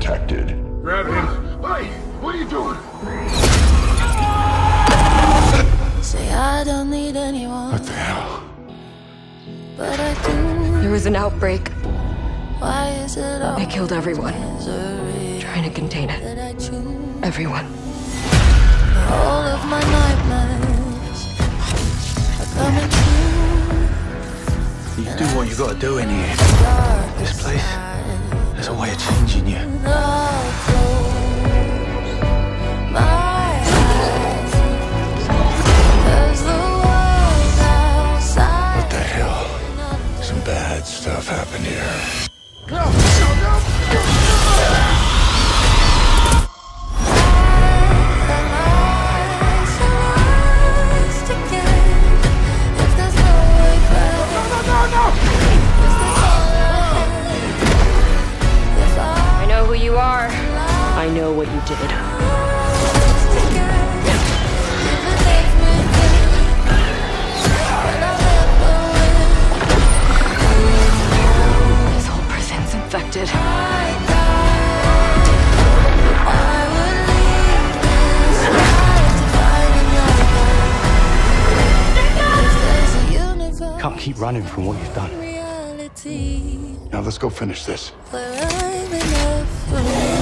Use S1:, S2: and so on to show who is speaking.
S1: protected.
S2: Grab him. Hey, what are you doing?
S3: Say I don't need anyone.
S1: What the hell?
S3: But I do.
S4: There was an outbreak.
S3: Why is it all
S4: They killed everyone.
S3: misery
S4: Trying to contain it.
S3: that I choose?
S4: Everyone.
S3: All of my nightmares are coming true.
S5: You do what you gotta do in here. This place, there's a way of changing you.
S3: I'll close my eyes, 'cause the world outside.
S1: What the hell? Some bad stuff happened here.
S2: No, no, no!
S4: I know who you are. I know what you did. This whole prison's infected.
S5: Can't keep running from what you've done.
S1: Now let's go finish this.
S3: Where I'm enough for me.